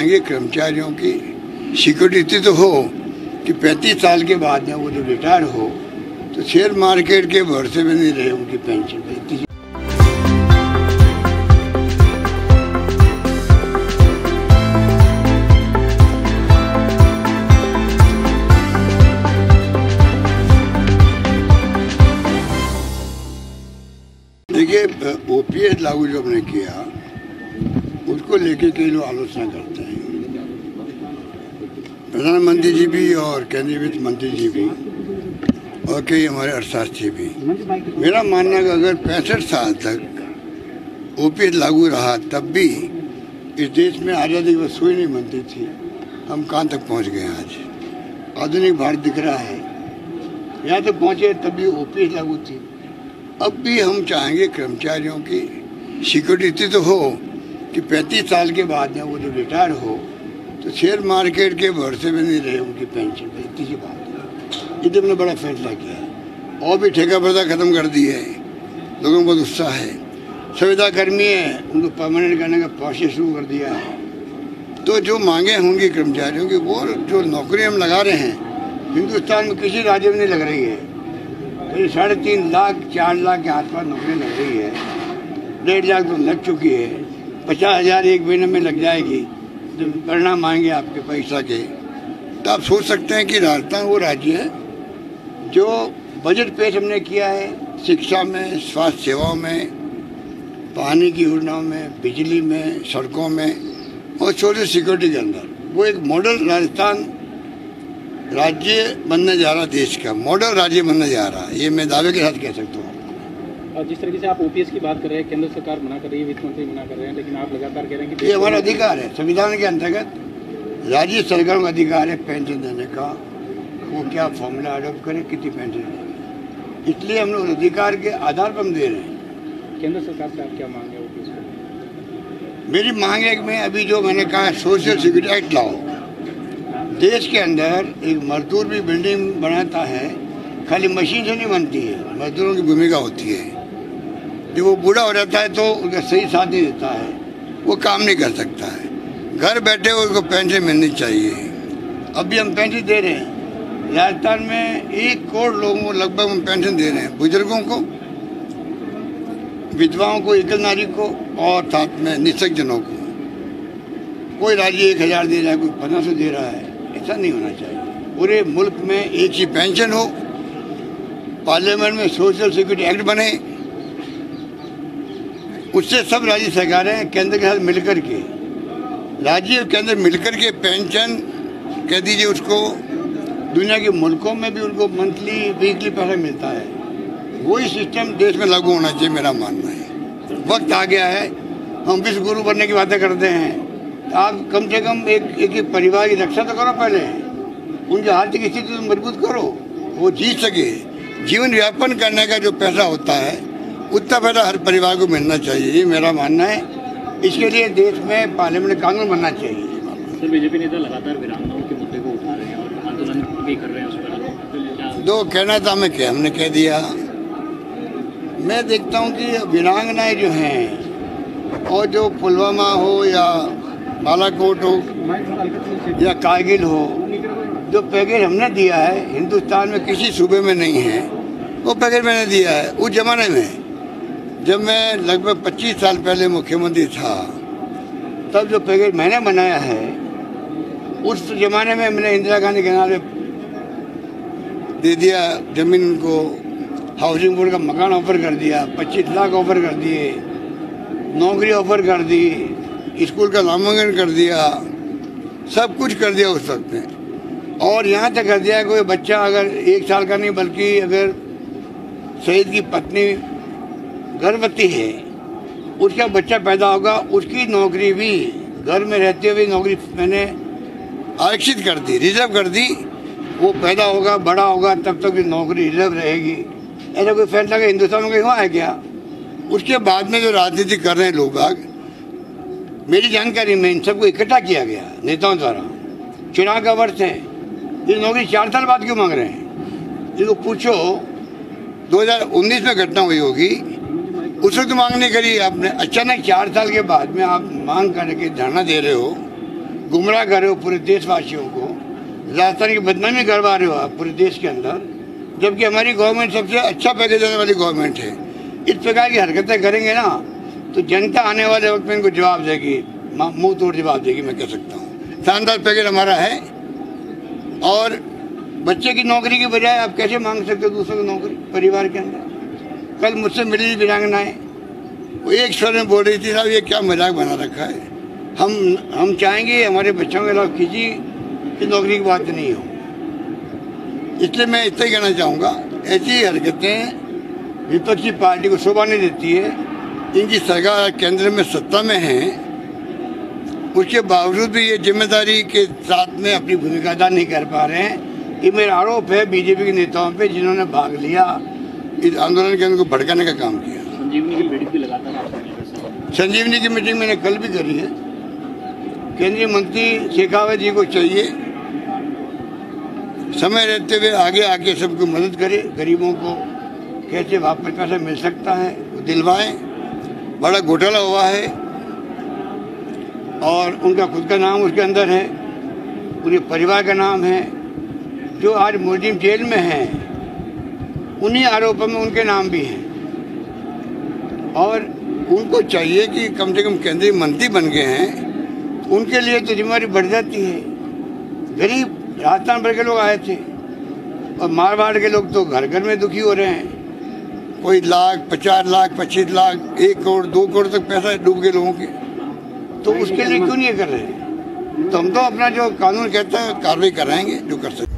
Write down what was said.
चाहेंगे कर्मचारियों की सिक्योरिटी तो हो कि 35 साल के बाद में वो जो रिटायर हो तो शेयर मार्केट के भरोसे में नहीं रहे उनकी पेंशन पे। देखिए, ओपीएस लागू जो हमने किया उसको लेके कई लोग आलोचना करते हैं, प्रधानमंत्री जी भी और केंद्रीय वित्त मंत्री जी भी और कई हमारे अर्थशास्त्री भी। मेरा मानना है कि अगर 65 साल तक ओपीएस लागू रहा तब भी इस देश में आज़ादी की सुई नहीं बनती थी। हम कहाँ तक पहुँच गए आज? आधुनिक भारत दिख रहा है, यहाँ तक पहुँचे तब भी ओपीएस लागू थी। अब भी हम चाहेंगे कर्मचारियों की सिक्योरिटी तो हो कि 35 साल के बाद में वो जो रिटायर हो तो शेयर मार्केट के भरोसे में नहीं रहे उनकी पेंशन पे। इतनी सी बात है, ये तो हमने बड़ा फैसला किया है। और भी ठेका बर्दा खत्म कर दी है, लोगों को बहुत उत्साह है। संविदा कर्मी है, उनको परमानेंट करने का प्रोसेस शुरू कर दिया है। तो जो मांगे होंगी कर्मचारियों की, वो जो नौकरी हम लगा रहे हैं हिंदुस्तान में किसी राज्य में नहीं लग रही है। तो 3.5 लाख 4 लाख के आसपास नौकरी लग रही है, 1.5 लाख तो लग चुकी है, 50,000 एक महीने में लग जाएगी। जब परिणाम आएंगे आपके पैसा के तो आप सोच सकते हैं कि राजस्थान वो राज्य है जो बजट पेश हमने किया है शिक्षा में, स्वास्थ्य सेवाओं में, पानी की योजनाओं में, बिजली में, सड़कों में और सोशल सिक्योरिटी के अंदर। वो एक मॉडल राजस्थान राज्य बनने जा रहा, देश का मॉडल राज्य बनने जा रहा है, ये मैं दावे के साथ कह सकता हूँ। और जिस तरीके से आप ओपीएस की बात कर रहे हैं, केंद्र सरकार मना कर रही है, वित्त मंत्री मना कर रहे हैं, लेकिन आप लगातार कह रहे हैं कि ये हमारा अधिकार है। संविधान के अंतर्गत राज्य सरकार का अधिकार है पेंशन देने का। वो क्या फॉर्मूला अडॉप्ट करे, कितनी पेंशन देंगे, इसलिए हम लोग अधिकार के आधार पर हम दे रहे हैं। केंद्र सरकार से आप क्या मांगे ओपीएस को? मेरी मांग है कि मैं अभी जो मैंने कहा सोशल सिक्योरिटी एक्ट लाओ। देश के अंदर एक मजदूर भी बिल्डिंग बनाता है, खाली मशीन से नहीं बनती है, मजदूरों की भूमिका होती है। जब वो बूढ़ा हो जाता है तो उसका सही साथ नहीं देता है, वो काम नहीं कर सकता है, घर बैठे उसको पेंशन मिलनी चाहिए। अब भी हम पेंशन दे रहे हैं राजस्थान में 1 करोड़ लोगों को लगभग हम पेंशन दे रहे हैं, बुजुर्गों को, विधवाओं को, एकल नारी को और साथ में निःशक्त जनों को। कोई राज्य 1,000 दे रहा है, कोई 1500 दे रहा है, ऐसा नहीं होना चाहिए। पूरे मुल्क में एक ही पेंशन हो, पार्लियामेंट में सोशल सिक्योरिटी एक्ट बने, उससे सब राज्य सरकारें केंद्र के साथ मिलकर के, राज्य और केंद्र मिलकर के पेंशन कह दीजिए उसको, दुनिया के मुल्कों में भी उनको मंथली वीकली पैसा मिलता है, वही सिस्टम देश में लागू होना चाहिए मेरा मानना है। वक्त आ गया है, हम विश्व गुरु बनने की बातें करते हैं, तो आप कम से कम एक परिवार की रक्षा तो करो, पहले उनकी आर्थिक स्थिति तो मजबूत करो, वो जीत सके। जीवन यापन करने का जो पैसा होता है उतना पैसा हर परिवार को मिलना चाहिए, ये मेरा मानना है। इसके लिए देश में पार्लियामेंट कानून बनना चाहिए। सर, बीजेपी नेता लगातार वीरांगनाओं के मुद्दे को उठा रहे हैं और आंदोलन भी कर रहे हैं उस पर। दो कहना था, मैं क्या हमने कह दिया। मैं देखता हूँ कि वीरांगनाएं जो हैं, और जो पुलवामा हो या बालाकोट हो या कारगिल हो, जो पैकेज हमने दिया है हिंदुस्तान में किसी सूबे में नहीं है, वो पैकेज मैंने दिया है। उस जमाने में जब मैं लगभग 25 साल पहले मुख्यमंत्री था, तब जो पैकेज मैंने बनाया है, उस जमाने में मैंने इंदिरा गांधी के नाम दे दिया, जमीन को, हाउसिंग बोर्ड का मकान ऑफर कर दिया, 25 लाख ऑफर कर दिए, नौकरी ऑफर कर दी, स्कूल का नामांकन कर दिया, सब कुछ कर दिया उस वक्त में। और यहाँ तक कर दिया कोई बच्चा अगर 1 साल का नहीं बल्कि अगर शहीद की पत्नी गर्भवती है, उसका बच्चा पैदा होगा, उसकी नौकरी भी घर में रहते हुए नौकरी मैंने आरक्षित कर दी, रिजर्व कर दी। वो पैदा होगा, बड़ा होगा, तब तक नौकरी रिजर्व रहेगी। ऐसा कोई फैसला का हिंदुस्तान में हुआ है क्या? उसके बाद में जो राजनीति कर रहे हैं लोग बाग, मेरी जानकारी में इन सबको इकट्ठा किया गया नेताओं द्वारा। चुनाव का वर्ष है, ये नौकरी 4 साल बाद क्यों मांग रहे हैं? इनको पूछो 2019 में घटना हुई होगी, उस वक्त मांग नहीं करी आपने, अचानक 4 साल के बाद में आप मांग करके धरना दे रहे हो। गुमराह कर रहे हो पूरे देशवासियों को, राजस्थान की बदनामी करवा रहे हो आप पूरे देश के अंदर, जबकि हमारी गवर्नमेंट सबसे अच्छा पैकेज देने वाली गवर्नमेंट है। इस प्रकार की हरकतें करेंगे ना तो जनता आने वाले वक्त में इनको जवाब देगी, मुंह तोड़ जवाब देगी, मैं कह सकता हूँ। शानदार पैकेज हमारा है। और बच्चे की नौकरी की बजाय आप कैसे मांग सकते हो दूसरों की नौकरी परिवार के अंदर? कल मुझसे मिली वीरांगनाएं, वो एक स्वर में बोल रही थी, साहब ये क्या मजाक बना रखा है, हम चाहेंगे हमारे बच्चों के खिलाफ किसी की नौकरी की बात नहीं हो। इसलिए मैं इतना ही कहना चाहूँगा, ऐसी हरकतें विपक्षी पार्टी को शोभा नहीं देती है। इनकी सरकार केंद्र में सत्ता में है, उसके बावजूद भी ये जिम्मेदारी के साथ में अपनी भूमिका अदा नहीं कर पा रहे हैं। ये मेरा आरोप है बीजेपी के नेताओं पे, जिन्होंने भाग लिया इस आंदोलन के अंदर भड़काने का काम किया। संजीवनी की मीटिंग भी लगातार, संजीवनी की मीटिंग मैंने कल भी करी है। केंद्रीय मंत्री शेखावत जी को चाहिए समय रहते हुए आगे आके सबको मदद करे, गरीबों को कैसे वापस पैसा मिल सकता है वो दिलवाएं। बड़ा घोटाला हुआ है और उनका खुद का नाम उसके अंदर है, पूरे परिवार का नाम है। जो आज मुलजिम जेल में हैं उन्हीं आरोपों में उनके नाम भी हैं, और उनको चाहिए कि कम से कम केंद्रीय मंत्री बन गए हैं, उनके लिए तो जिम्मेदारी बढ़ जाती है। गरीब राजस्थान भर के लोग आए थे और मारवाड़ के लोग तो घर घर में दुखी हो रहे हैं। कोई लाख, 50 लाख, 25 लाख, 1 करोड़, 2 करोड़ तक पैसा डूब गए लोगों के, तो उसके लिए क्यों नहीं कर रहे? तो हम तो अपना जो कानून कहता है कार्रवाई कराएंगे जो कर सकते।